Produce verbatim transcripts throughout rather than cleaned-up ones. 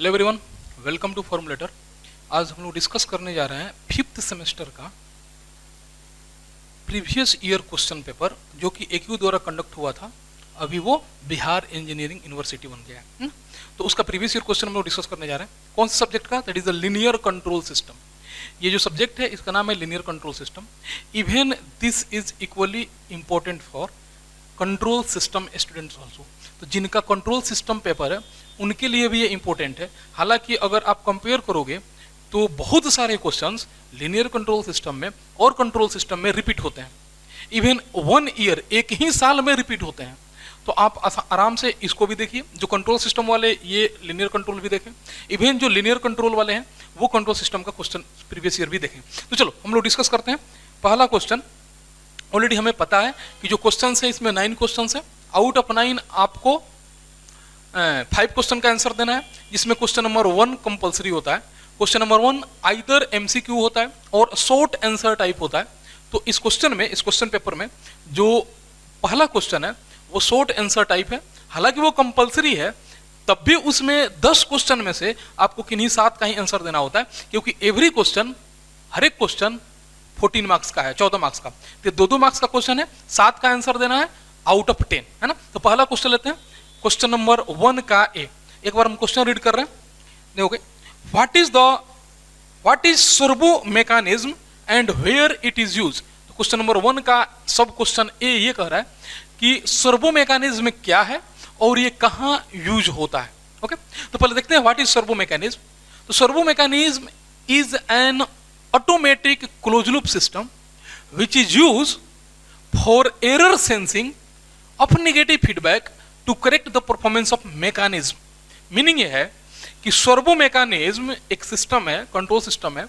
Hello everyone, welcome to Formulator. आज हम लोग डिस्कस करने जा रहे हैं फिफ्थ सेमेस्टर का प्रीवियस ईयर क्वेश्चन पेपर जो कि एक्यू द्वारा कंडक्ट हुआ था। अभी वो बिहार इंजीनियरिंग यूनिवर्सिटी बन गया है, तो उसका प्रीवियस ईयर क्वेश्चन हम लोग डिस्कस करने जा रहे हैं। कौन से सब्जेक्ट का? That is the linear control system. ये जो सब्जेक्ट है इसका नाम है linear control system. Even this is equally important for control system students also. तो जिनका कंट्रोल सिस्टम पेपर है उनके लिए भी ये इंपॉर्टेंट है। हालांकि अगर आप कंपेयर करोगे तो बहुत सारे क्वेश्चंस लिनियर कंट्रोल सिस्टम में और कंट्रोल सिस्टम में रिपीट होते हैं। इवन वन ईयर, एक ही साल में रिपीट होते हैं। तो आप आराम से इसको भी देखिए, जो कंट्रोल सिस्टम वाले ये लिनियर कंट्रोल भी देखें, इवन जो लिनियर कंट्रोल वाले हैं वो कंट्रोल सिस्टम का क्वेश्चन प्रीवियस ईयर भी देखें। तो चलो हम लोग डिस्कस करते हैं। पहला क्वेश्चन ऑलरेडी हमें पता है कि जो क्वेश्चन है इसमें नाइन क्वेश्चन है। आउट ऑफ नाइन आपको फाइव क्वेश्चन का आंसर देना है, जिसमें क्वेश्चन नंबर वन कंपलसरी होता है। Question number one either MCQ होता है और शॉर्ट आंसर टाइप होता है। तो इस क्वेश्चन में, इस क्वेश्चन पेपर में जो पहला क्वेश्चन है वो शॉर्ट आंसर टाइप है। हालांकि वो कंपलसरी है, तब भी उसमें दस क्वेश्चन में से आपको किन्हीं सात का ही आंसर देना होता है, क्योंकि एवरी क्वेश्चन, हर एक क्वेश्चन फोर्टीन मार्क्स का है, चौदह मार्क्स का। तो दो दो मार्क्स का क्वेश्चन है, सात का आंसर देना है आउट ऑफ टेन, है ना। तो पहला क्वेश्चन लेते हैं, क्वेश्चन नंबर वन का ए। एक बार हम क्वेश्चन रीड कर रहे हैं, देखोगे। What is the what is servo mechanism and where it is use. तो क्वेश्चन नंबर वन का सब क्वेश्चन ए ये कह रहा है कि सर्वो मैकेनिज्म क्या है और ये कहाँ यूज होता है। ओके, तो पहले देखते हैं व्हाट इज सर्वो मैकेनिज्म। तो servo mechanism is an automatic close loop system which is use for error sensing of negative feedback to correct the performance of mechanism. Meaning ये है कि सर्वो मैकेनिज्म एक system है, control system है,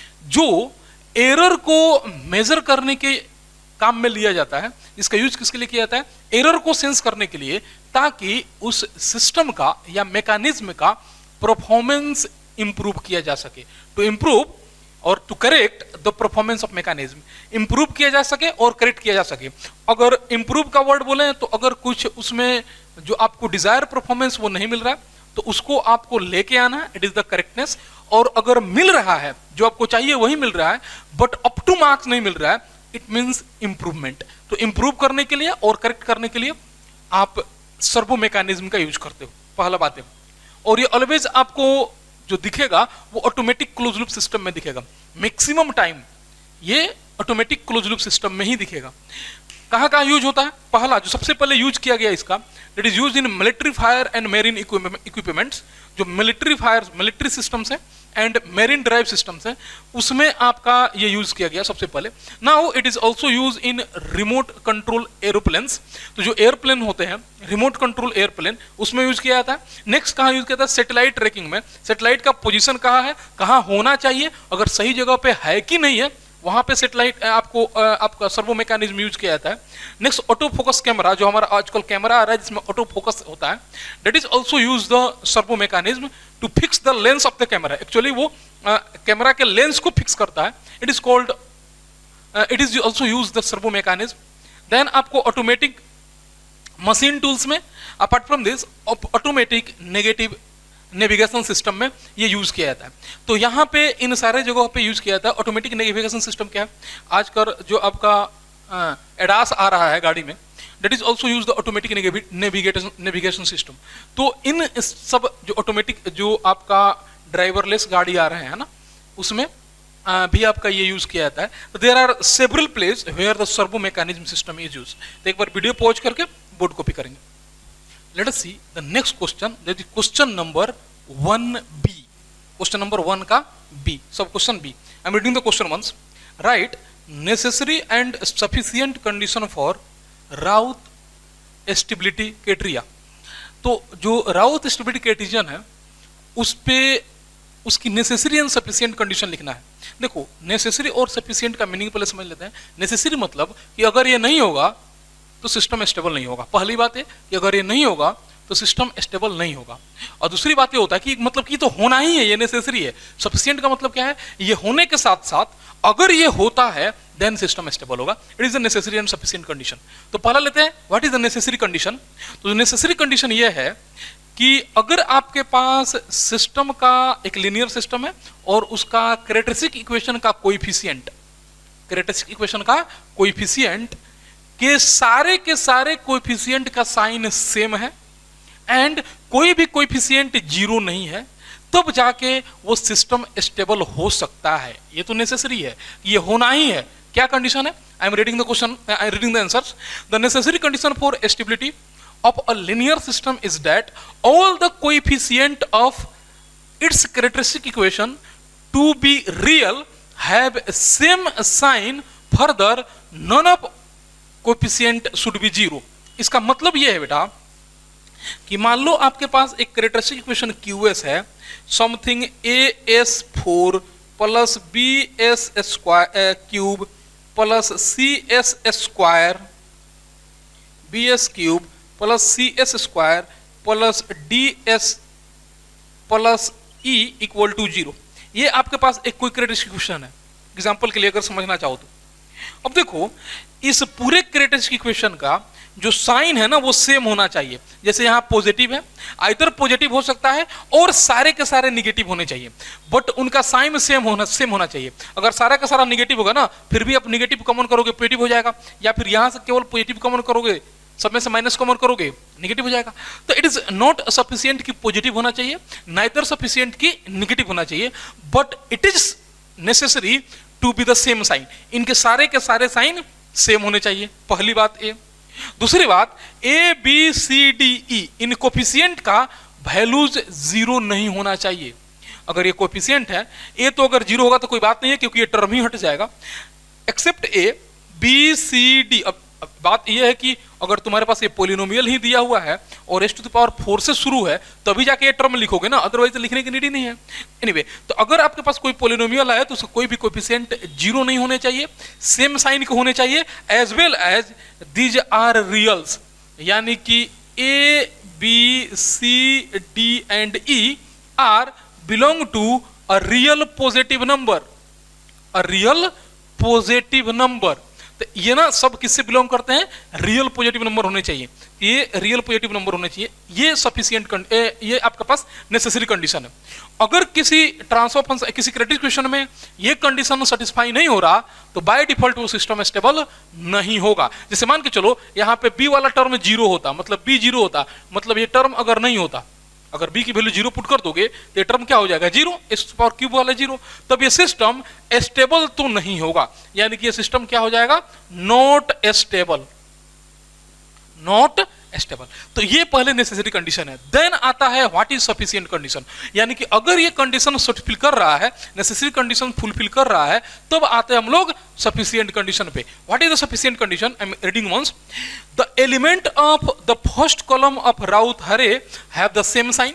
जो error को major करने के काम में लिया जाता है। इसका यूज किसके लिए किया जाता है? एरर को सेंस करने के लिए, ताकि उस सिस्टम का या मैकेनिज्म का परफॉर्मेंस इंप्रूव किया जा सके। टू इंप्रूव और to correct the performance of mechanism, improve किया जा सके और करेक्ट किया जा सके। अगर इंप्रूव का वर्ड बोले तो अगर कुछ उसमें जो आपको डिजायर परफॉर्मेंस वो नहीं मिल रहा है तो उसको आपको लेके आना है, इट इज द करेक्टनेस। और अगर मिल रहा है, जो आपको चाहिए वही मिल रहा है, बट अप टू मार्क्स नहीं मिल रहा है, इट मीन्स इंप्रूवमेंट। तो इंप्रूव करने के लिए और करेक्ट करने के लिए आप सर्वो मैकेनिज्म का यूज करते हो, पहला बात है। और ये ऑलवेज आपको जो दिखेगा वो ऑटोमेटिक क्लोज लूप सिस्टम में दिखेगा। मैक्सिमम टाइम ये ऑटोमेटिक क्लोज लूप सिस्टम में ही दिखेगा। कहाँ कहाँ यूज होता है? पहला जो सबसे पहले यूज किया गया इसका, that is used in military fire and marine equipments. जो मिलिट्री फायर, मिलिट्री सिस्टम्स है एंड मेरीन ड्राइव सिस्टम्स है, उसमें आपका ये यूज किया गया सबसे पहले। Now it is also use in remote control aeroplanes. तो जो एयरप्लेन होते हैं, रिमोट कंट्रोल एयरप्लेन, उसमें यूज किया जाता है। नेक्स्ट कहाँ यूज किया जाता है? सैटेलाइट ट्रैकिंग में। सैटेलाइट का पोजीशन कहाँ है, कहाँ होना चाहिए, अगर सही जगह पे है कि नहीं है, वहां पे सैटेलाइट आपको आपका सर्वो मैकेनिज्म यूज किया जाता है। नेक्स्ट ऑटो फोकस कैमरा, जो हमारा आजकल कैमरा आ रहा है जिसमें ऑटो फोकस होता है, that is also use the servo mechanism to fix the lens of the camera. Actually वो कैमरा के लेंस को फिक्स करता है। It is called it is also use the servo mechanism. Then आपको automatic machine tools में, apart from this, automatic negative navigation system में ये use किया जाता है। तो यहाँ पे इन सारे जगहों पे यूज किया जाता है। ऑटोमेटिक नेविगेशन सिस्टम क्या है? आजकल जो आपका एडास आ रहा है गाड़ी में, that is also use the automatic navigation navigation system. तो इन सब जो ऑटोमेटिक जो आपका ड्राइवरलेस गाड़ी आ रहे हैं ना, उसमें आ, भी आपका ये यूज किया जाता है। तो there are several place where the servo mechanism system is use. तो एक बार वीडियो पॉज करके बोर्ड कॉपी करेंगे। Let us see the next question, that is question number one B. Question number one का B, sub question B. I am reading the question once. Write necessary and sufficient condition for Routh stability criteria. तो जो Routh stability criterion है, उस पे उसकी necessary and sufficient condition लिखना है। देखो, नेसेसरी और सफिशिएंट का मीनिंग पहले समझ लेते हैं। नेसेसरी मतलब कि अगर ये नहीं होगा तो सिस्टम स्टेबल नहीं होगा। पहली बात है कि अगर ये नहीं होगा तो सिस्टम स्टेबल नहीं होगा। और दूसरी बात ये होता है कि मतलब कि तो होना ही है, ये नेसेसरी है। सफिशिएंट का मतलब क्या है? ये होने के साथ साथ अगर ये होता है देन सिस्टम स्टेबल होगा। It is the necessary and sufficient condition. तो पहला लेते हैं, what is the necessary condition. तो नेसेसरी कंडीशन ये है कि अगर आपके पास सिस्टम का एक लीनियर सिस्टम है और उसका कैरेक्टरिस्टिक इक्वेशन का कोएफिशिएंट कैरेक्टरिस्टिक इक्वेशन का कोएफिशिएंट के सारे के सारे कोएफिशिएंट का साइन सेम है एंड कोई भी कोएफिशिएंट जीरो नहीं है, तब जाके वो सिस्टम स्टेबल हो सकता है। ये तो नेसेसरी है, ये होना ही है। क्या कंडीशन है? I am reading the question, I am reading the answers. The necessary condition for stability of a linear system is that all the coefficient of its characteristic equation to be real have same sign, further none of coefficient should be zero। इसका मतलब यह है बेटा कि मान लो आपके पास एक कैरेक्टरिस्टिक इक्वेशन क्यूएस है, something A S four plus B S square cube plus C S square B S cube plus C S square plus D S plus E equal to zero. ये आपके पास एक कोई characteristic equation है, example के लिए अगर समझना चाहो तो। अब देखो इस पूरे कैरेक्टरिस्टिक इक्वेशन का जो साइन है ना वो सेम होना चाहिए। जैसे यहाँ पॉजिटिव है, आइदर पॉजिटिव हो सकता है और सारे के सारे निगेटिव होने चाहिए, बट उनका साइन सेम होना सेम होना चाहिए। अगर सारा का सारा निगेटिव होगा ना, फिर भी आप निगेटिव कॉमन करोगे पॉजिटिव हो जाएगा, या फिर यहाँ से केवल पॉजिटिव कॉमन करोगे, सब में से माइनस कॉमन करोगे नेगेटिव हो जाएगा। तो इट इज नॉट सफिशिएंट कि पॉजिटिव होना चाहिए, नाइदर सफिशिएंट कि नेगेटिव होना चाहिए, but it is necessary to be the same sign. इनके सारे के सारे साइन सेम होने चाहिए, पहली बात ए। दूसरी बात, A B C D E इन कोफिशिएंट का वैल्यूज जीरो नहीं होना चाहिए। अगर ये कोफिशिएंट है ए तो अगर जीरो होगा तो कोई बात नहीं है, क्योंकि ये टर्म ही हट जाएगा। Except A B C D. अब बात यह है कि अगर तुम्हारे पास ये पोलिनोमियल ही दिया हुआ है और S to the power four से शुरू है तभी जाके ये टर्म लिखोगे ना, अदरवाइज तो लिखने की नीड ही नहीं है। एनीवे, तो अगर आपके पास कोई पोलिनोमियल है तो उसका कोई भी कोएफिशिएंट जीरो नहीं होने चाहिए, सेम साइन के होने चाहिए, as well as these are reals, यानी कि A B C D and E are belong to a real positive number, a real positive number. तो ये ना सब किससे बिलोंग करते हैं? रियल पॉजिटिव नंबर होने चाहिए, ये रियल पॉजिटिव नंबर होने चाहिए। ये सफिशिएंट, ये आपके पास नेसेसरी कंडीशन है। अगर किसी ट्रांसफर फंक्शन, किसी क्रेडिट इक्वेशन में ये कंडीशन सेटिस्फाई नहीं हो रहा तो बाय डिफॉल्ट वो सिस्टम स्टेबल नहीं होगा। जैसे मान के चलो यहाँ पे बी वाला टर्म जीरो होता, मतलब बी जीरो होता, मतलब ये टर्म अगर नहीं होता, अगर b की वैल्यू जीरो पुट कर दोगे तो ये टर्म क्या हो जाएगा? जीरो, इस पावर क्यूब वाला जीरो। तब ये सिस्टम स्टेबल तो नहीं होगा, यानी कि ये सिस्टम क्या हो जाएगा? Not stable, not stable. तो ये पहले नेसेसरी कंडीशन है। देन आता है व्हाट इज सफिशिएंट कंडीशन, यानी कि अगर ये कंडीशन फुलफिल कर रहा है, नेसेसरी कंडीशन फुलफिल कर रहा है, तब आते हैं हम लोग सफिशिएंट कंडीशन पे। What is the sufficient condition? I am reading once. The element of the first column of Routh array have the same sign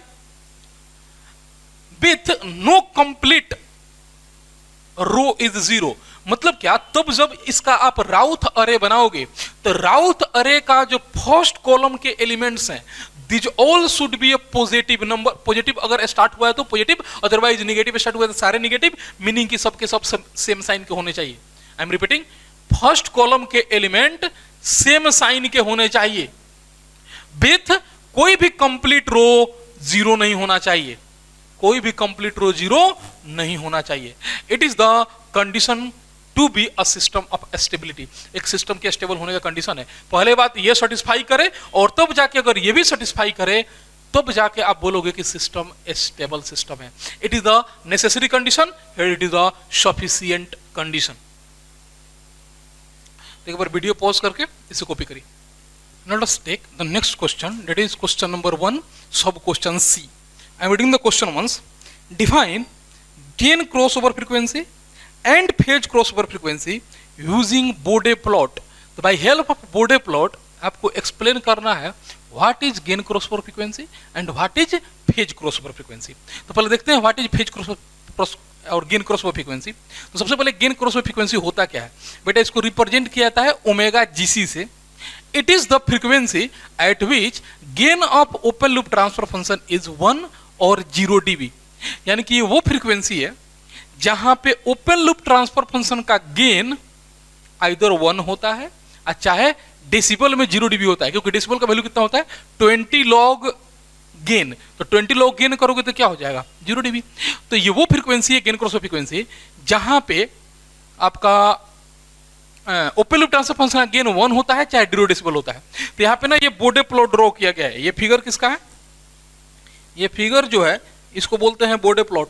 with no complete row is zero. मतलब क्या? तब जब इसका आप राउथ अरे बनाओगे तो राउथ अरे का जो फर्स्ट कॉलम के एलिमेंट्स हैं, these all should be a positive number. Positive अगर स्टार्ट हुआ है तो पॉजिटिव, अदरवाइज नेगेटिव स्टार्ट हुआ है तो सारे नेगेटिव, मीनिंग कि सबके सब सेम साइन के होने चाहिए। I am repeating, first column के एलिमेंट सेम साइन के होने चाहिए, विथ कोई भी कंप्लीट रो जीरो नहीं होना चाहिए, कोई भी कंप्लीट रो जीरो नहीं होना चाहिए। It is the condition to be a system of stability. एक सिस्टम के स्टेबल होने का कंडीशन है। पहले बात ये सेटिस्फाई करे और तब जाके अगर ये भी सेटिस्फाई करे तब जाके आप बोलोगे कि सिस्टम स्टेबल सिस्टम है। It is the necessary condition, it is the sufficient condition. एक बार वीडियो पॉज करके इसे कॉपी करिए। Now let's take the next question, that is question number one, sub question C. I am reading the question once. Define gain crossover frequency and phase crossover frequency using Bode plot. तो by help of Bode plot आपको explain करना है what is gain crossover frequency and what is phase crossover frequency. तो पहले देखते हैं what is phase crossover और gain crossover frequency. तो सबसे पहले गेन क्रॉसओवर फ्रीक्वेंसी होता क्या है बेटा? इसको रिप्रेजेंट किया जाता है ओमेगा जीसी से। It is the frequency at which gain of open loop transfer function is one और जीरो डीबी, यानी कि ये वो फ्रीक्वेंसी है जहां पे ओपन लूप ट्रांसफर फंक्शन का गेन आइदर वन होता है और चाहे डेसिबल में जीरो डीबी होता है, क्योंकि डेसिबल का वैल्यू कितना होता है? ट्वेंटी लॉग गेन, तो ट्वेंटी लॉग गेन करोगे तो क्या हो जाएगा, जीरो डीबी। तो ये वो फ्रीक्वेंसी है, गेन क्रॉस ओवर फ्रीक्वेंसी, जहां पे आपका ओपन लूप ट्रांसफर फंक्शन का गेन वन होता है चाहे जीरो डेसिबल होता है। तो यहाँ पे ना ये बोर्डे प्लॉट ड्रॉ किया गया है। ये फिगर किसका है, ये फिगर जो है इसको बोलते हैं बोर्डे प्लॉट,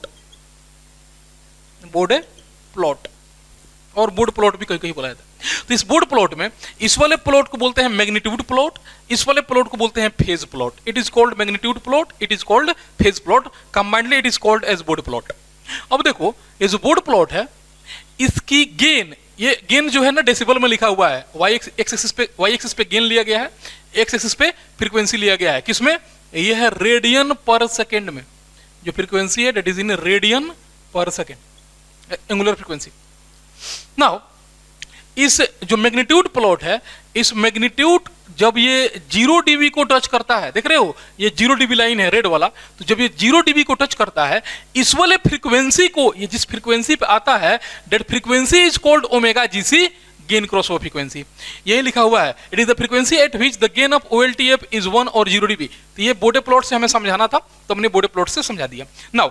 बोर्डे प्लॉट, और बोर्ड प्लॉट भी कहीं कहीं बोला जाता है। तो इस बोर्ड प्लॉट में इस वाले प्लॉट को बोलते हैं मैग्नीट्यूड प्लॉट, इस वाले प्लॉट को बोलते हैं phase plot. It is called magnitude plot, it is called phase plot, combinedly it is called as Bode plot. अब देखो ये जो बोर्ड प्लॉट है इसकी गेन, ये गेन जो है ना डेसिबल में लिखा हुआ है, वाई एक्स एक्सिस पे वाई एक्सिस पे गेन लिया गया है, एक्स एक्सिस पे फ्रीक्वेंसी लिया गया है। किसमें, ये है रेडियन पर सेकेंड में, जो फ्रीक्वेंसी है that is in radian per second, angular frequency. Now इस जो मैग्नीट्यूड प्लॉट है, इस मैग्नीट्यूड जब ये जीरो डीबी को टच करता है, देख रहे हो ये जीरो डीबी लाइन है रेड वाला, तो जब ये जीरो डीबी को टच करता है, इस वाले फ्रीक्वेंसी को, ये जिस फ्रीक्वेंसी पे आता है that frequency is called omega GC, gain cross over frequency. यही लिखा हुआ है, it is the frequency at which the gain of OLTF is one और जीरो डीबी। तो ये बोर्डे प्लॉट से हमें समझाना था, तो हमने बोर्डे प्लॉट से समझा दिया। Now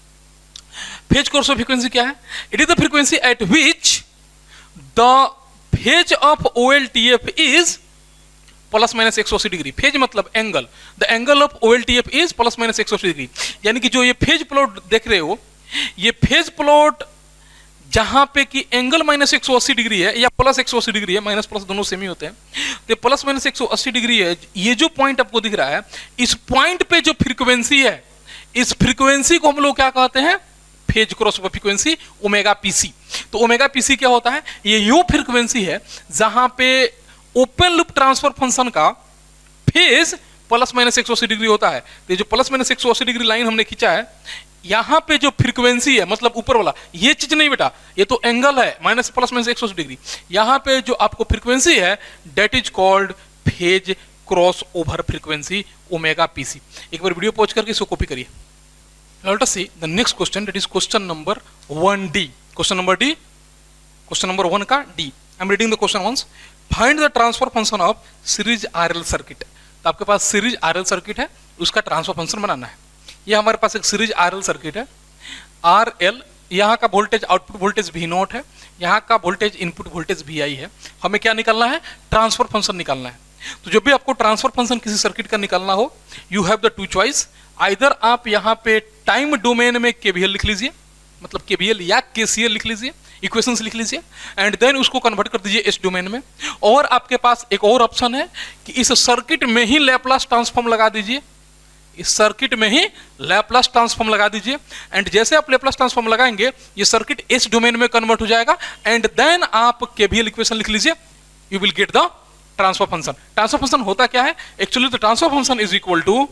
phase cross over frequency क्या है, it is the frequency at which the phase of OLTF is plus minus एक सौ अस्सी डिग्री। फेज मतलब angle, the angle of OLTF is plus minus एक सौ अस्सी डिग्री। यानी कि जो ये फेज प्लॉट देख रहे हो, ये फेज प्लॉट जहां पे कि एंगल माइनस एक सौ अस्सी डिग्री है या प्लस एक सौ अस्सी डिग्री है, माइनस प्लस दोनों सेम ही होते हैं, तो प्लस माइनस एक सौ अस्सी डिग्री है। ये जो पॉइंट आपको दिख रहा है, इस पॉइंट पे जो फ्रीक्वेंसी है, इस फ्रीक्वेंसी को हम लोग क्या कहते हैं, phase cross over frequency, omega PC. तो ओमेगा पीसी क्या होता है, ये यो फ्रीक्वेंसी है जहां पे ओपन लूप ट्रांसफर फंक्शन का फेज प्लस माइनस एक सौ अस्सी डिग्री होता है। तो ये जो प्लस माइनस एक सौ अस्सी डिग्री लाइन हमने खींचा है, यहां पे जो फ्रीक्वेंसी है, मतलब ऊपर वाला, ये चीज नहीं बेटा, ये तो एंगल है माइनस प्लस माइनस एक सौ अस्सी डिग्री। यहां पे जो आपको फ्रीक्वेंसी है that is called phase cross over frequency, omega PC. एक बार वीडियो पॉज करके इसको कॉपी करिए। Let us see the next question, that is question number one D. Question number D, question number one का D. I'm reading the question once. Find the transfer function of series R L circuit. तो आपके पास series R L circuit है, उसका transfer function बनाना है। ये हमारे पास एक सीरीज आर एल सर्किट है। आर एल, यहाँ का voltage output voltage V naught है, यहाँ का voltage input voltage V I है। हमें क्या निकालना है, ट्रांसफर फंक्शन निकालना है। तो जब भी आपको ट्रांसफर फंक्शन किसी सर्किट का निकालना हो, you have the two choice. Either आप यहाँ पे टाइम डोमेन में केवीएल लिख लीजिए, मतलब केवीएल या केसीएल लिख लीजिए, इक्वेशंस लिख लीजिए, एंड देन उसको कन्वर्ट कर दीजिए एस डोमेन में। और आपके पास एक और ऑप्शन है कि इस सर्किट में ही लैप्लास ट्रांसफॉर्म लगा दीजिए, इस सर्किट में ही लैप्लास ट्रांसफॉर्म लगा दीजिए, एंड जैसे आप लैप्लास ट्रांसफॉर्म लगाएंगे ये सर्किट एस डोमेन में कन्वर्ट हो जाएगा, एंड देन आप केवीएल इक्वेशन लिख लीजिए, you will get the transfer function. Transfer function होता क्या है एक्चुअली, तो transfer function is equal to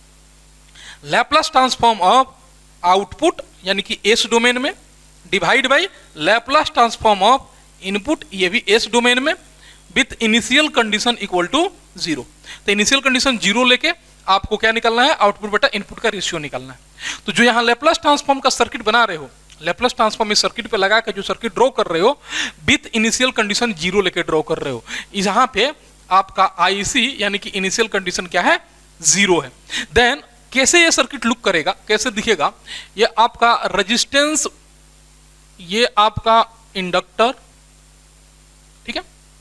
Laplace transform of output यानी कि एस डोमेन में divide by Laplace transform of input, ये भी एस डोमेन में, with initial condition equal to zero. तो इनिशियल कंडीशन जीरो लेके आपको क्या निकालना है, आउटपुट बटा इनपुट का रेशियो निकालना है। तो जो यहाँ लैप्लास ट्रांसफॉर्म का सर्किट बना रहे हो, लैप्लास ट्रांसफॉर्म इस सर्किट पे लगा के जो सर्किट ड्रॉ कर रहे हो, विथ इनिशियल कंडीशन जीरो लेके ड्रॉ कर रहे हो। यहाँ पे आपका आईसी यानी कि इनिशियल कंडीशन क्या है, जीरो है। देन कैसे ये सर्किट लुक करेगा, कैसे दिखेगा, ये आपका रेजिस्टेंस, ये आपका इंडक्टर, ठीक है।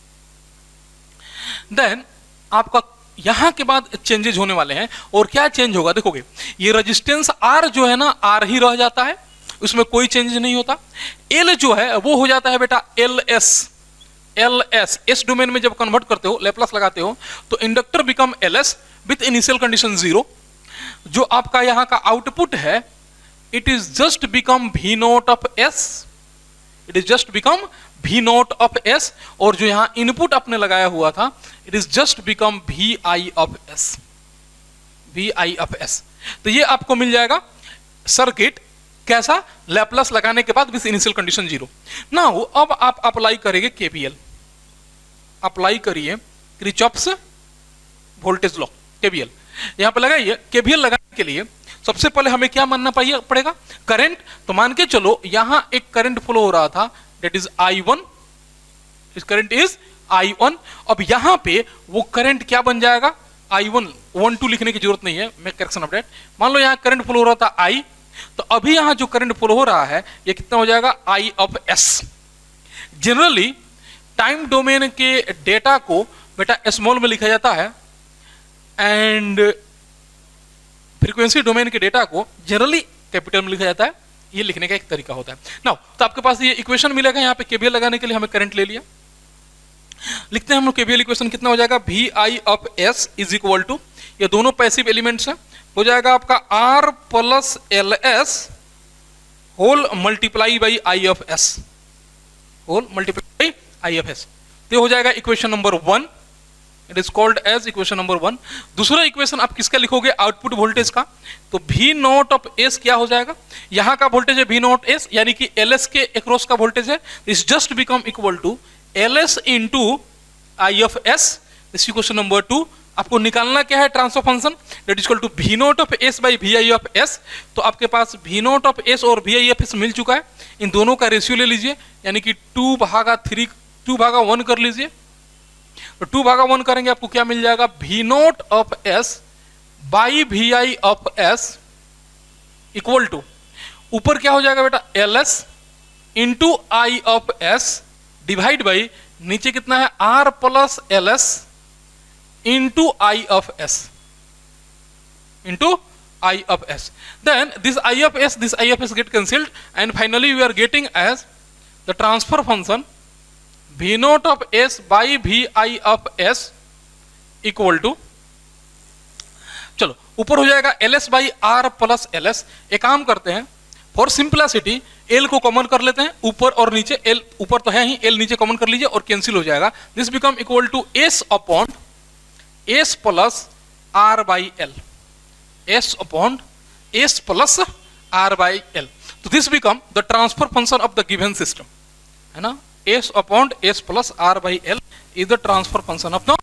देन आपका यहां के बाद चेंजेस होने वाले हैं, और क्या चेंज होगा देखोगे, ये रेजिस्टेंस आर जो है ना, आर ही रह जाता है, उसमें कोई चेंज नहीं होता। एल जो है वो हो जाता है बेटा L S, L S S domain में जब कन्वर्ट करते हो, लैप्लास लगाते हो, तो inductor become L S with initial condition zero. जो आपका यहां का आउटपुट है, it is just become V naught of S, it is just become V naught of S, और जो यहां इनपुट आपने लगाया हुआ था, it is just become V I of S, V I of S. तो ये आपको मिल जाएगा सर्किट कैसा, लैप्लास लगाने के बाद with initial condition zero. Now अब आप अप्लाई करेंगे केवीएल, अप्लाई करिए किरचॉफ्स वोल्टेज लॉ, केवीएल यहां पे लगाइए। केवीएल लगाने के लिए सबसे पहले हमें क्या मानना पड़ेगा, करंट। तो मान के चलो यहां एक करंट फ्लो हो रहा था, दैट इज आई वन, इस करंट इज आई वन। अब यहां पे वो करंट क्या बन जाएगा, आई वन वन टू लिखने की जरूरत नहीं है, मैं करेक्शन अपडेट। मान लो यहाँ करंट फ्लो हो रहा था आई, तो अभी यहाँ जो करंट फ्लो हो रहा है ये कितना हो जाएगा I of S. Generally time domain के डेटा को बेटा स्मॉल में लिखा जाता है एंड फ्रीक्वेंसी डोमेन के डेटा को जनरली कैपिटल में लिखा जाता है। ये लिखने का एक तरीका होता है। नाउ तो आपके पास ये इक्वेशन मिलेगा, यहाँ पे केवीएल लगाने के लिए हमें करंट ले लिया, लिखते हैं हम लोग केवीएल इक्वेशन कितना हो जाएगा V I of S is equal to, ये दोनों पैसिव एलिमेंट्स हैं, हो जाएगा आपका R plus L S whole multiply by I of S, whole multiply by I of S. तो हो जाएगा equation number one, it is called as equation number one. दूसरा इक्वेशन आप किसका लिखोगे आउटपुट वोल्टेज का, तो वी नॉट ऑफ एस क्या हो जाएगा, यहां का वोल्टेज है वी नॉट एस यानी कि एल एस के अक्रॉस का वोल्टेज है, this just become equal to L S into I of S. This equation number two. आपको निकालना क्या है transfer function, that is equal to V naught of S by V I of S. तो आपके पास V naught of S और V I of S मिल चुका है, इन दोनों का रेशियो ले लीजिए यानी कि टू भागा थ्री टू भागा वन कर लीजिए, तो टू भागा वन करेंगे आपको क्या मिल जाएगा V naught of S by V I of S equal to, ऊपर क्या हो जाएगा बेटा L S into I of S divide by नीचे कितना है R plus L S into I of S into I of S. Then this I of S this I of S get cancelled and finally we are getting as the transfer function V naught of S by V I of S equal to, चलो ऊपर हो जाएगा L S by R plus L S. एक काम करते हैं for simplicity L को common कर लेते हैं, ऊपर और नीचे, एल ऊपर तो है ही, एल नीचे कॉमन कर लीजिए और कैंसिल हो जाएगा, this become equal to S upon S plus R by L, S upon S plus R by L. तो this become the transfer function of the given system, है ना, S upon S plus R by L is the transfer function of the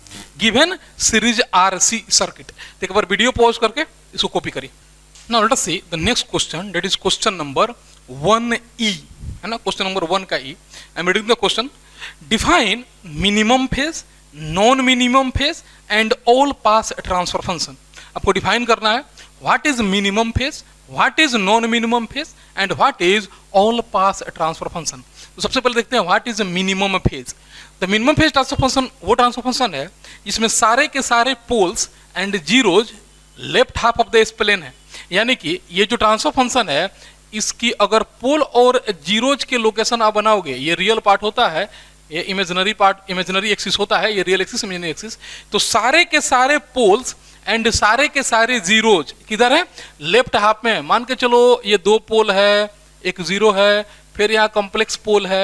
given series RC circuit. एक बार video pause करके इसको copy करिए। Now let us see the next question, that is question number one E, है ना, question number one का E. I am reading the question, define minimum phase, non minimum phase and all pass transfer function. आपको define करना है what is minimum phase, what is non minimum phase and what is all pass transfer function. तो सबसे पहले देखते हैं what is minimum phase. The minimum phase transfer function वो transfer function है जिसमें सारे के सारे poles and zeros left half of the s plane है, यानी कि ये जो ट्रांसफर फंक्शन है इसकी अगर पोल और जीरोज के लोकेशन आप बनाओगे, ये रियल पार्ट होता है, ये इमेजिनरी पार्ट, इमेजिनरी एक्सिस होता है, ये रियल एक्सिस इमेजिनरी एक्सिस, तो सारे के सारे पोल्स एंड सारे के सारे जीरोज किधर है लेफ्ट हाफ में। मान के चलो ये दो पोल है, एक जीरो है, फिर यहाँ कॉम्प्लेक्स पोल है,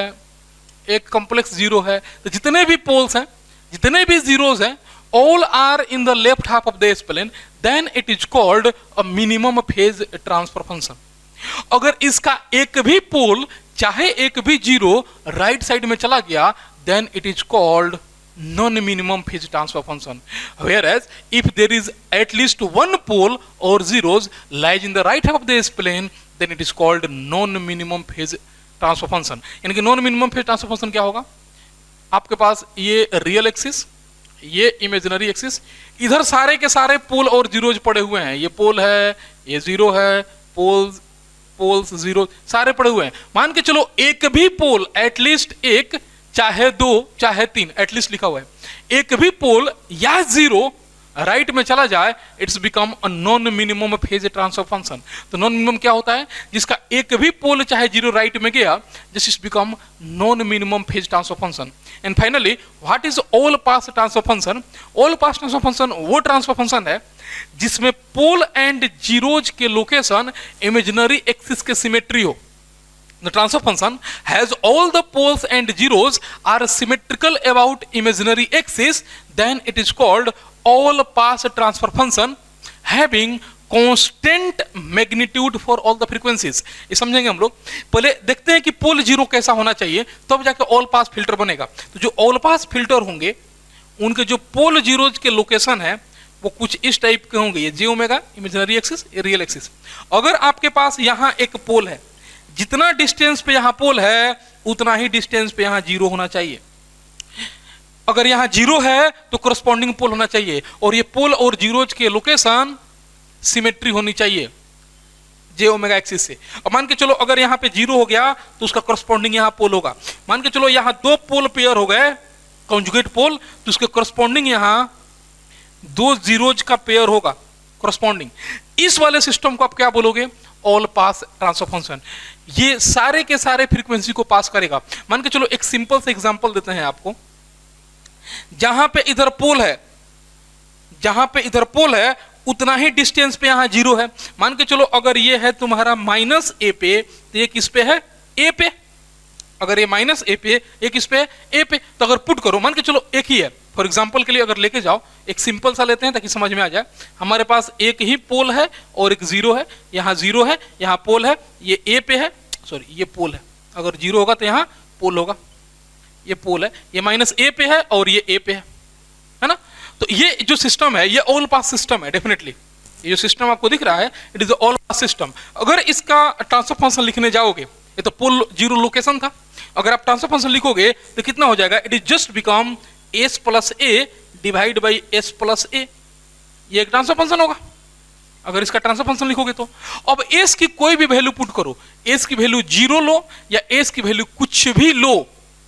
एक कॉम्प्लेक्स जीरो है, तो जितने भी पोल्स हैं, जितने भी जीरोज हैं, all are in the left half of the spline, then it is called a minimum phase transfer function। अगर इसका एक भी पोल चाहे एक भी जीरो राइट साइड में चला गया, then it is called non minimum phase transfer function। Whereas if there is at least one pole or zeros lies in the right half of the spline, then it is called non minimum phase transfer function। यानी कि non minimum phase transfer function क्या होगा, आपके पास ये real axis, ये imaginary axis, इधर सारे के सारे पोल और जीरोज पड़े हुए हैं, ये पोल है, ये जीरो है, पोल्स पोल्स जीरो सारे पड़े हुए हैं। मान के चलो एक भी पोल, एटलीस्ट एक, चाहे दो चाहे तीन, एटलीस्ट लिखा हुआ है, एक भी पोल या जीरो राइट में चला जाए, it's become a non minimum phase transfer function. तो नॉन मिनिमम क्या होता है, जिसका एक भी पोल चाहे जीरो राइट में गया, this is become non minimum phase transfer function. And finally what is all pass transfer function. All pass transfer function वो ट्रांसफर फंक्शन है जिसमें पोल एंड जीरोज के लोकेशन इमेजिनरी एक्सिस के सिमेट्री हो। The transfer function has all the poles and zeros are symmetrical about imaginary axis, then it is called all pass transfer function having constant magnitude for all the frequencies। ये समझेंगे हम लोग। पहले देखते हैं कि पोल जीरो कैसा होना चाहिए, तब जाके ऑल पास फिल्टर बनेगा। तो जो ऑल पास फिल्टर होंगे उनके जो पोल जीरोज के लोकेशन है वो कुछ इस टाइप के होंगे, ये जे ओमेगा इमेजिनरी एक्सिस, ये रियल एक्सिस। अगर आपके पास यहाँ एक पोल है, जितना डिस्टेंस पे यहाँ पोल है उतना ही डिस्टेंस पे यहाँ जीरो होना चाहिए। अगर यहाँ जीरो है तो करस्पॉन्डिंग पोल होना चाहिए, और ये पोल और जीरोज के लोकेशन सिमेट्री होनी चाहिए जे ओमेगा एक्सिस से। और मान के चलो अगर यहाँ पे जीरो हो गया तो उसका करस्पॉन्डिंग यहाँ पोल होगा। मान के चलो यहाँ दो पोल पेयर हो गए कॉन्जुगेट पोल, तो उसके करस्पॉन्डिंग यहाँ दो जीरोज का पेयर होगा करस्पॉन्डिंग। इस वाले सिस्टम को आप क्या बोलोगे? All pass transfer function. ये सारे के सारे फ्रीक्वेंसी को पास करेगा। मान के चलो एक सिंपल से एग्जांपल देते हैं आपको। जहां पे इधर पोल है, जहां पे इधर पोल है उतना ही डिस्टेंस पे यहां जीरो है। मान के चलो अगर ये है तुम्हारा माइनस ए पे, तो ये किस पे है? ए पे। अगर ये माइनस ए पे, ये किस पे है? ए पे। तो अगर पुट करो, मान के चलो एक ही है, फॉर एग्जाम्पल के लिए अगर लेके जाओ, एक सिंपल सा लेते हैं ताकि समझ में आ जाए। हमारे पास एक ही पोल है और एक जीरो है, यहाँ जीरो है, यहाँ पोल है, ये ए पे है, सॉरी ये पोल है। अगर जीरो होगा तो यहाँ पोल होगा, ये पोल है, ये माइनस ए पे है और ये ए पे है, है ना। तो ये जो सिस्टम है ये ऑल पास सिस्टम है डेफिनेटली। ये जो सिस्टम आपको दिख रहा है it is all pass system. अगर इसका ट्रांसफर फंक्शन लिखने जाओगे, ये तो पोल जीरो लोकेशन था, अगर आप ट्रांसफर फंक्शन लिखोगे तो कितना हो जाएगा? It is just become S plus a divide by S plus a. ये एक ट्रांसफर फंक्शन होगा अगर इसका ट्रांसफर फंक्शन लिखोगे तो। अब एस की कोई भी वैल्यू पुट करो, एस की वैल्यू जीरो लो या एस की वैल्यू कुछ भी लो,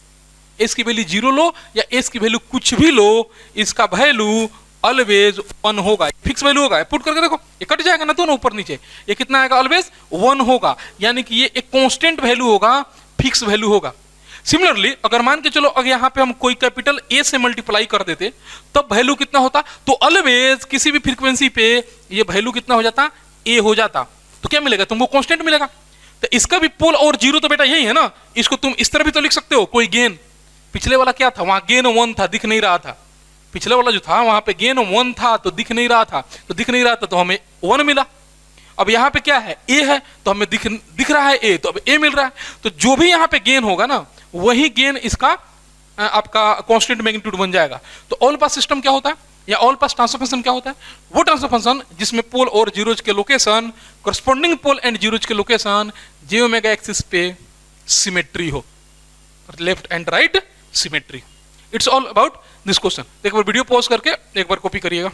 एस की वैल्यू जीरो लो या एस की वैल्यू कुछ भी लो, इसका वैल्यू ऑलवेज वन होगा, फिक्स वैल्यू होगा। पुट करके देखो ये कट जाएगा ना, दोनों ऊपर नीचे, ये कितना आएगा? ऑलवेज वन होगा, यानी कि ये एक कांस्टेंट वैल्यू होगा, फिक्स वैल्यू होगा। सिमिलरली अगर मान के चलो अगर यहाँ पे हम कोई कैपिटल ए से मल्टीप्लाई कर देते तब वैल्यू कितना होता? तो ऑलवेज किसी भी फ्रीक्वेंसी पे ये वैल्यू कितना हो जाता? ए हो जाता। तो क्या मिलेगा तुमको? कांस्टेंट मिलेगा। तो इसका भी पोल और जीरो तो बेटा यही है ना, इसको तुम इस तरह भी तो लिख सकते हो, कोई गेन। पिछले वाला क्या था? वहां गेन वन था, दिख नहीं रहा था। पिछले वाला जो था वहां पे गेन वन था तो दिख नहीं रहा था, तो दिख नहीं रहा था तो हमें वन मिला। अब यहाँ पे क्या है? ए है, तो हमें दिख दिख रहा है ए, तो अब ए मिल रहा है। तो जो भी यहाँ पे गेन होगा ना वही गेन इसका आपका कांस्टेंट मैग्नीट्यूड बन जाएगा। तो ऑल पास सिस्टम क्या होता है या ऑल पास ट्रांसफर फंक्शन क्या होता है? वो ट्रांसफर फंक्शन जिसमें पोल और जीरोज के location, corresponding pole and zeros के लोकेशन जे ओमेगा एक्सिस पे सिमेट्री हो, left and right symmetry. It's all about this question. एक बार वीडियो पॉज करके एक बार कॉपी करिएगा।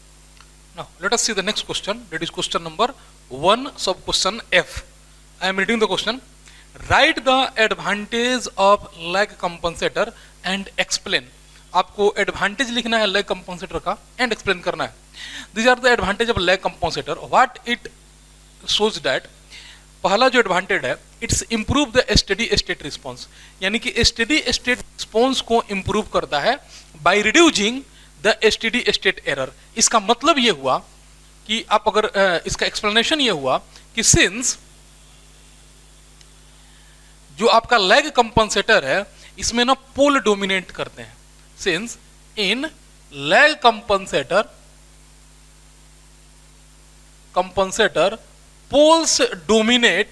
Now let us see the next question, that is question number one, sub question F. I am reading the question. Write the advantage of lag compensator and explain. आपको advantage लिखना है lag compensator का and explain करना है। This are the advantage of lag compensator, what it shows that. पहला जो advantage है, it's improve the steady state response, यानी कि स्टेडी स्टेट रिस्पॉन्स को इंप्रूव करता है by reducing the steady state error. इसका मतलब ये हुआ कि आप अगर इसका एक्सप्लेनेशन ये हुआ कि सिंस जो आपका लैग कंपनसेटर है इसमें ना पोल डोमिनेट करते हैं, since in lag compensator compensator poles dominate,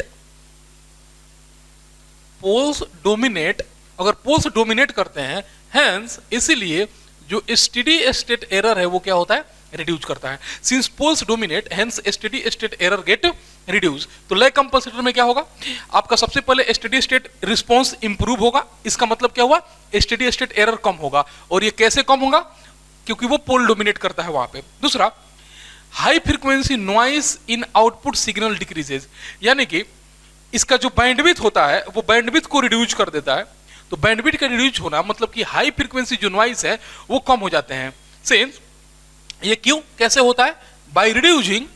poles dominate, अगर पोल्स डोमिनेट करते हैं, हेंस इसीलिए जो स्टेडी स्टेट एरर है वो क्या होता है? रिड्यूस करता है। Since poles dominate hence steady state error get reduce. तो लैग कंपनसेटर में क्या होगा? आपका सबसे पहले स्टेडी स्टेट रिस्पॉन्स इंप्रूव होगा। इसका मतलब क्या हुआ? स्टेडी स्टेट एरर कम होगा। और ये कैसे कम होगा? क्योंकि वो पोल डोमिनेट करता है वहां पे। दूसरा, high frequency noise in output signal decreases, यानी कि इसका जो बैंडविड्थ होता है वो बैंडविड्थ को रिड्यूस कर देता है। तो बैंडविड्थ का रिड्यूस होना मतलब कि हाई फ्रीक्वेंसी जो नॉइस है वो कम हो जाते हैं। सिंस ये क्यों कैसे होता है? By reducing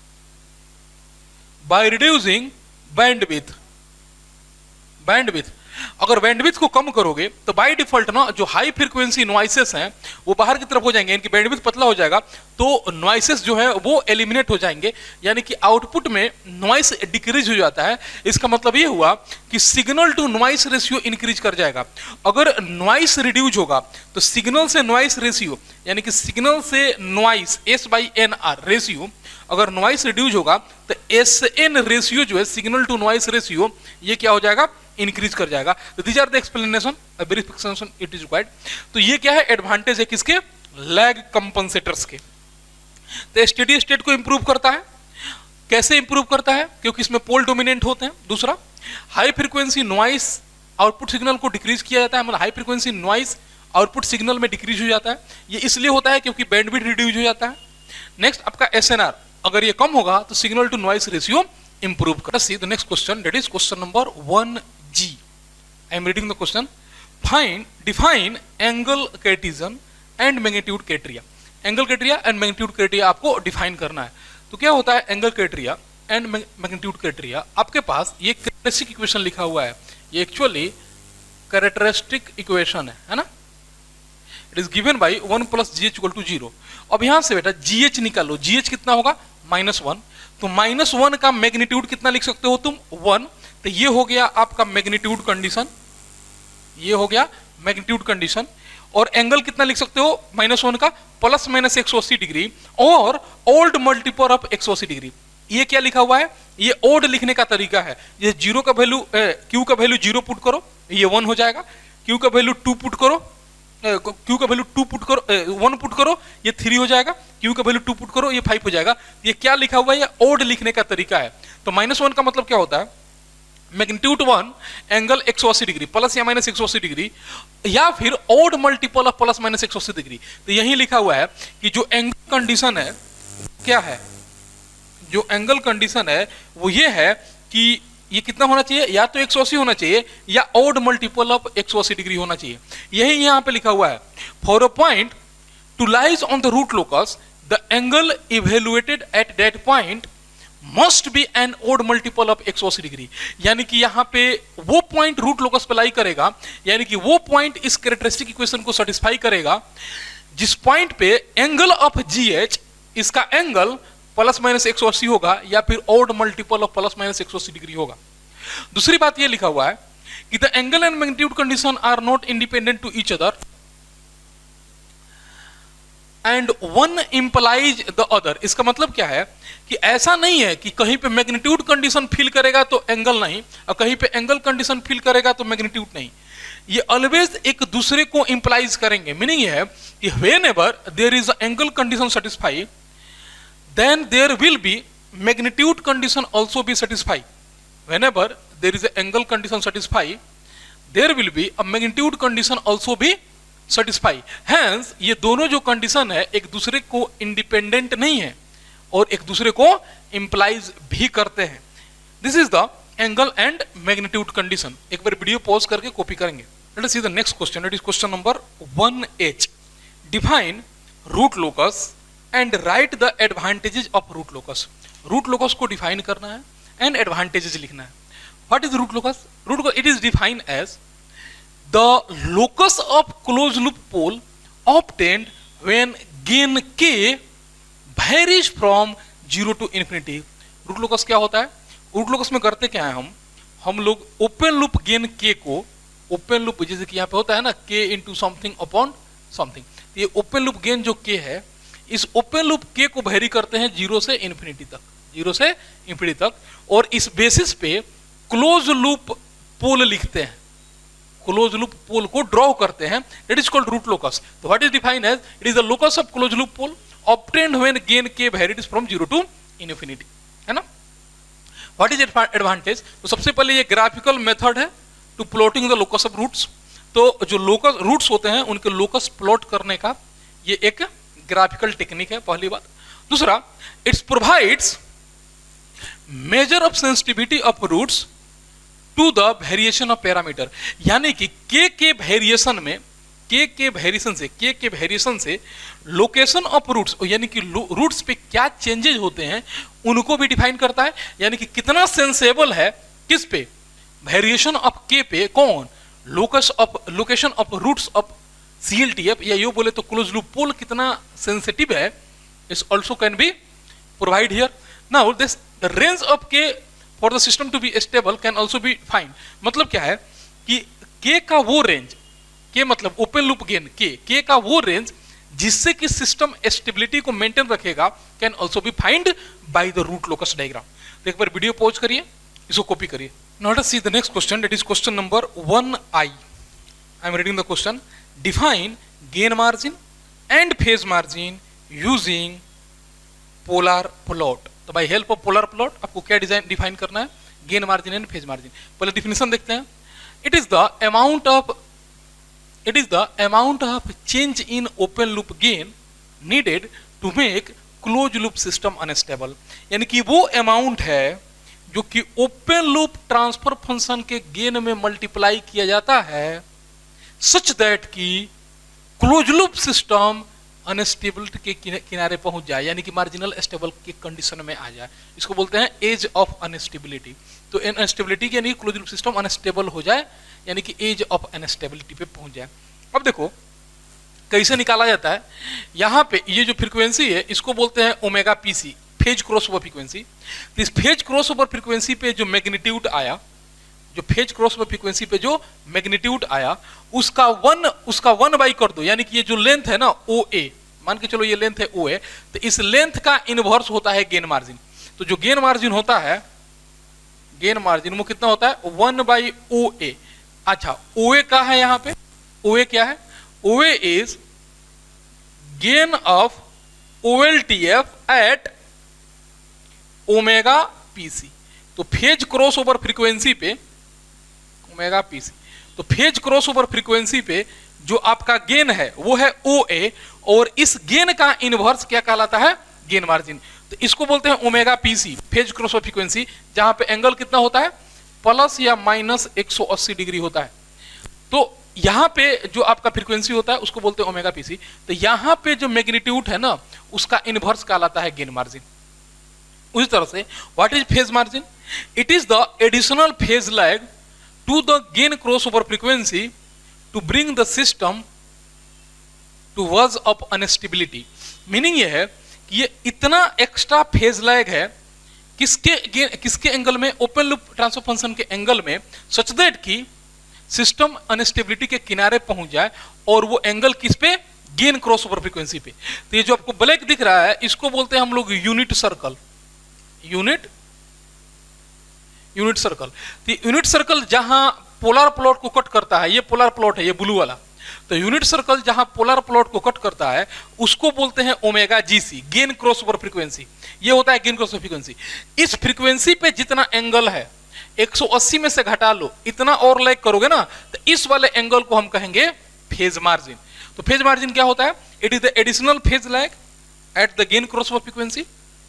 by reducing bandwidth. Bandwidth अगर बैंडविड्थ को कम करोगे तो बाय डिफॉल्ट ना जो हाई फ्रीक्वेंसी नॉइसेस हैं वो बाहर की तरफ हो जाएंगे, इनकी बैंडविड्थ पतला हो जाएगा तो नॉइसेस जो है वो एलिमिनेट हो जाएंगे, यानी कि आउटपुट में नॉइस डिक्रीज हो जाता है। इसका मतलब ये हुआ कि signal to noise ratio increase कर जाएगा। अगर नॉइस रिड्यूज होगा तो सिग्नल से नॉइस रेशियो, यानी कि सिग्नल से noise S by N R ratio, अगर नॉइस रिड्यूज होगा तो एस एन रेशियो जो है सिग्नल टू नॉइस रेशियो ये क्या हो जाएगा? इंक्रीज कर जाएगा। तो these are the explanation, verification it is required. तो ये क्या है? एडवांटेज है किसके? लैग कंपनसेटर्स के। तो स्टेडी स्टेट को इंप्रूव करता है। कैसे इंप्रूव करता है? क्योंकि इसमें पोल डोमिनेंट होते हैं। दूसरा, high frequency noise output signal को डिक्रीज किया जाता है, मतलब high frequency noise output signal में डिक्रीज हो जाता है। ये इसलिए होता है क्योंकि बैंडविड्थ रिड्यूस हो जाता है। नेक्स्ट आपका एसएनआर अगर ये कम होगा तो signal to noise ratio improve कर। See the next question, that is question number one G. I am reading the question. Find define angle criterion and magnitude criteria. Angle criteria and magnitude criteria आपको define करना है। तो क्या होता है angle criteria and magnitude criteria? आपके पास ये कैरेक्टरिस्टिक इक्वेशन लिखा हुआ है, ये एक्चुअली कैरेक्टरिस्टिक इक्वेशन है, है ना। It is given by one plus G H equal to zero. अब यहां से बेटा जी एच निकालो, जी एच कितना होगा माइनस वन, तो माइनस वन का मैग्नीट्यूड कितना लिख सकते हो तुम वन। तो ये हो गया आपका मैग्नीट्यूड कंडीशन, ये हो गया मैग्नीट्यूड कंडीशन। और एंगल कितना लिख सकते हो माइनस वन का प्लस माइनस एक सौ अस्सी डिग्री और ओल्ड मल्टीपल ऑफ एक सौ अस्सी डिग्री। ये क्या लिखा हुआ है, ये ओड लिखने का तरीका है। ये जीरो का वैल्यू क्यू का वैल्यू जीरो पुट करो, ये वन हो जाएगा। क्यू का वैल्यू टू पुट करो, क्यू का वैल्यू टू पुट करो, वन पुट करो, ये थ्री हो जाएगा। क्यू का वैल्यू टू पुट करो, ये फाइव हो जाएगा। ये क्या लिखा हुआ है, ये ओड लिखने का तरीका है। तो माइनस वन का मतलब क्या होता है, मैग्नीट्यूड वन एंगल एक सौ अस्सी डिग्री प्लस या माइनस एक सौ अस्सी डिग्री, या फिर odd multiple of plus minus एक सौ अस्सी डिग्री। तो यही लिखा हुआ है कि जो एंगल कंडीशन है क्या है, जो एंगल कंडीशन है वो ये है कि ये कितना होना चाहिए, या तो एक सौ अस्सी होना चाहिए या ओड मल्टीपल ऑफ एक सौ अस्सी डिग्री होना चाहिए। यही यहां पे लिखा हुआ है। For a point to lies on the root locus the angle evaluated at that point must be an odd multiple of एक सौ अस्सी डिग्री। यानी कि यहां पे वो पॉइंट रूट लोकस पे लाई करेगा, यानी कि वो पॉइंट इस कैरेक्टरिस्टिक इक्वेशन को सेटिस्फाई करेगा जिस पॉइंट पे एंगल ऑफ जी एच, इसका एंगल प्लस माइनस एक सौ अस्सी होगा या फिर odd multiple of plus minus एक सौ अस्सी डिग्री होगा। दूसरी बात ये लिखा हुआ है कि the angle and magnitude condition are not independent to each other and one implies the other. इसका मतलब क्या है कि ऐसा नहीं है कि कहीं पे मैग्नीट्यूड कंडीशन फिल करेगा तो एंगल नहीं, और कहीं पे एंगल कंडीशन फिल करेगा तो मैग्नीट्यूड नहीं। ये ऑलवेज एक दूसरे को इंप्लाइज करेंगे। मीनिंग ये है कि whenever there is a angle condition satisfy then there will be magnitude condition also be satisfied. Whenever there is a angle condition satisfy, there will be a magnitude condition also be satisfy. Hence ये दोनों जो condition है एक दूसरे को independent नहीं है और एक दूसरे को इंप्लाइज भी करते हैं। This is the angle and magnitude condition. एक बार वीडियो पॉज करके कॉपी करेंगे। Let us see the next question, it is question number one H. Define root locus and write the advantages of root locus. Root locus को define करना है and advantages लिखना है। What is root locus? Root locus it is defined as the locus of close loop pole obtained when gain K varies from zero to infinity. Root locus क्या होता है? Root locus में करते क्या है हम हम लोग ओपन लूप गेन के को, ओपन लूप जैसे कि यहाँ पे होता है ना K into something upon something, ये ओपन लूप गेन जो के है इस ओपन लूप के को वेरी करते हैं जीरो से इंफिनिटी तक, जीरो से इंफिनिटी तक, और इस बेसिस पे क्लोज लूप पोल लिखते हैं, क्लोज लूप पोल को ड्रॉ करते हैं। That is called root locus. तो what is defined as it is the locus of close loop pole obtained when gain K varies from zero to infinity, है ना। What is advantage? तो सबसे पहले ये ग्राफिकल मेथड है to plotting the locus of roots. तो जो locus roots होते हैं उनके लोकस प्लॉट करने का ये एक ग्राफिकल टेक्निक है, पहली बात। दूसरा, it's provides measure of sensitivity of roots to the variation of parameter. यानी कि के के वेरिएशन में के के वेरिएशन से के के वेरिएशन से लोकेशन ऑफ रूट्स, यानी कि रूट्स पे क्या चेंजेस होते हैं उनको भी डिफाइन करता है। यानी कि कितना सेंसेबल है किस पे, वेरिएशन ऑफ के पे, कौन, locus of location of roots of C L T F, या यो बोले तो क्लोज लूप पोल कितना सेंसिटिव है, is also can be provide here. Now this the range of K for the system to be stable can also be find. मतलब क्या है कि के का वो रेंज, के मतलब ओपन लूप गेन के के का वो रेंज जिससे कि सिस्टम स्टेबिलिटी को मेंटेन रखेगा can also be find by the root locus diagram. तो एक बार वीडियो पॉज करिए, इसको कॉपी करिए। Now let's see the next question, that is question number one I. I am reading the question. Define gain margin and phase margin using polar plot। तो by help of polar plot आपको क्या design define करना है, gain margin and phase margin. पहले definition देखते हैं। It is the amount of it is the amount of change in open loop gain needed to make close loop system unstable. यानी कि वो अमाउंट है जो कि ओपन लूप ट्रांसफर फंक्शन के गेन में मल्टीप्लाई किया जाता है सच दैट कि क्लोज लूप सिस्टम अनस्टेबिलिटी के किनारे पहुंच जाए, यानी कि मार्जिनल स्टेबल की कंडीशन में आ जाए। इसको बोलते हैं एज ऑफ अनस्टेबिलिटी। तो अनस्टेबिलिटी यानी क्लोज लूप सिस्टम अनस्टेबल हो जाए, यानी कि एज ऑफ अनस्टेबिलिटी पे पहुंच जाए। अब देखो कैसे निकाला जाता है। यहाँ पे ये जो फ्रीक्वेंसी है इसको बोलते हैं omega PC, phase cross over frequency. तो इस फेज क्रॉस ओवर फ्रीक्वेंसी पे जो मैग्नीट्यूड आया, जो फेज क्रॉस ओवर फ्रीक्वेंसी पे जो मैग्नीट्यूड आया उसका वन उसका वन बाई कर दो, यानी कि ये जो लेंथ है ना ओ ए, मान के चलो ये लेंथ है ओ ए, तो इस लेंथ का इनवर्स होता है गेन मार्जिन। तो जो गेन मार्जिन होता है, गेन मार्जिन वो कितना होता है वन बाई ओ ए। अच्छा ओ ए क्या है यहाँ पे, ओ ए क्या है, O A is gain of O L T F at omega PC. तो फेज क्रॉस ओवर फ्रीक्वेंसी पे ओमेगा पीसी, तो फेज क्रॉस ओवर फ्रीक्वेंसी पे जो आपका गेन है वो है ओ ए, और इस गेन का इनवर्स क्या कहलाता है, गेन मार्जिन। तो इसको बोलते हैं omega PC, phase cross over frequency, जहां पे एंगल कितना होता है प्लस या माइनस एक सौ अस्सी डिग्री होता है। तो यहां पे जो आपका फ्रीक्वेंसी होता है उसको बोलते हैं ओमेगा पीसी। तो यहां पे जो मैग्नीट्यूड है ना उसका इनवर्स कहलाता है गेन मार्जिन। उसी तरह से what is phase margin, it is the additional phase lag to the gain cross over frequency to bring the system to verge of unstability. Meaning ये है कि ये इतना एक्स्ट्रा फेज लैग है किसके किसके एंगल में, ओपन लूप ट्रांसफर फंक्शन के एंगल में, सच दैट कि सिस्टम अनस्टेबिलिटी के किनारे पहुंच जाए, और वो एंगल किस पे, गेन क्रॉस ओवर फ्रीक्वेंसी पे। तो ये जो आपको ब्लैक दिख रहा है इसको बोलते हैं हम लोग unit circle, unit unit circle. तो यूनिट सर्कल जहां पोलर प्लॉट को कट करता है, ये पोलर प्लॉट है ये ब्लू वाला, तो यूनिट सर्कल जहां पोलर प्लॉट को कट करता है उसको बोलते हैं omega GC, gain cross over frequency. ये होता है गेन क्रॉस ओवर फ्रीक्वेंसी। इस फ्रीक्वेंसी पे जितना एंगल है एक सौ अस्सी में से घटा लो, इतना और लैग करोगे ना, तो इस वाले एंगल को हम कहेंगे फेज मार्जिन। तो फेज मार्जिन क्या होता है, it is the additional phase lag at the gain cross over frequency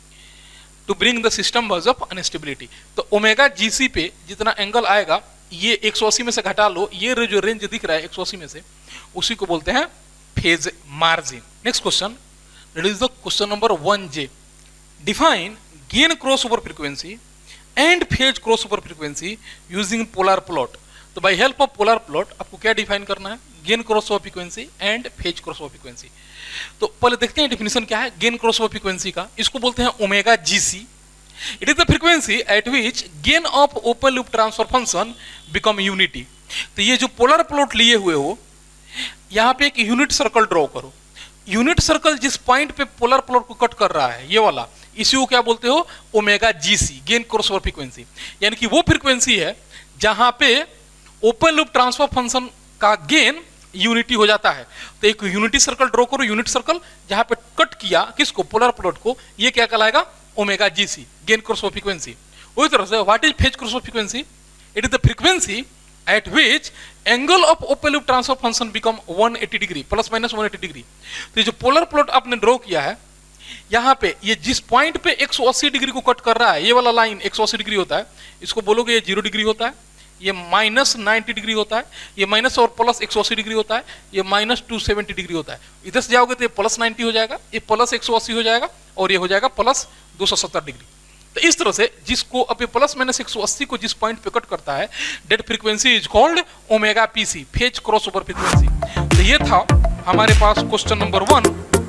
to bring the system verge of unstability. तो ओमेगा जीसी पे जितना एंगल आएगा ये एक सौ अस्सी में से घटा लो, ये जो रेंज दिख रहा है एक सौ अस्सी में से, उसी को बोलते हैं phase margin. Next question, that is the question number one J. Define gain cross over frequency and phase cross over frequency using polar plot. तो by help of polar plot आपको क्या डिफाइन करना है, gain cross over frequency and phase cross over frequency. तो पहले देखते हैं definition क्या है गेन क्रॉस ओवर फ्रीक्वेंसी का। इसको बोलते हैं omega GC. It is the frequency at which gain of open loop transfer function become unity. तो ये जो पोलर प्लॉट लिए हुए हो, यहाँ पे एक यूनिट सर्कल ड्रॉ करो। यूनिट सर्कल जिस पॉइंट पे पोलर प्लॉट को कट कर रहा है ये वाला, इसी को क्या बोलते हो, omega GC, gain cross over frequency. यानी कि वो फ्रीक्वेंसी है जहां पे ओपन लूप ट्रांसफर फंक्शन का गेन यूनिटी हो जाता है। तो एक यूनिटी सर्कल ड्रॉ करो, यूनिट सर्कल जहां पे कट किया किसको, पोलर प्लॉट को, ये क्या कहलाएगा, omega GC, gain cross over frequency. उसी तरह से what is phase cross over frequency, it is the frequency at which angle of open loop transfer function become one eighty degree, plus minus one eighty degree. तो ये जो polar plot आपने draw किया है, यहाँ पे ये जिस पॉइंट पे एक सौ अस्सी डिग्री को कट कर रहा है, ये वाला लाइन एक सौ अस्सी डिग्री होता है, इसको बोलोगे ये जीरो डिग्री होता है, ये माइनस नाइन्टी डिग्री होता है, ये माइनस और प्लस एक सौ अस्सी डिग्री होता है, ये माइनस टू सेवेंटी डिग्री होता है। इधर से जाओगे तो ये प्लस नाइन्टी हो जाएगा, ये प्लस एक सौ अस्सी हो जाएगा, और ये हो जाएगा प्लस दो सौ सत्तर डिग्री। तो इस तरह से जिसको अब ये प्लस माइनस एक सौ अस्सी को जिस पॉइंट पे कट करता है, that frequency is called omega PC, phase cross over frequency. तो ये था हमारे पास क्वेश्चन नंबर वन,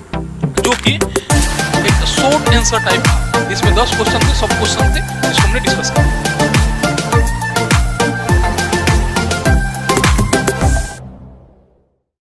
जो कि एक शॉर्ट आंसर टाइप था। इसमें दस क्वेश्चन थे, सब क्वेश्चन थे जिसको हमने डिस्कस किया।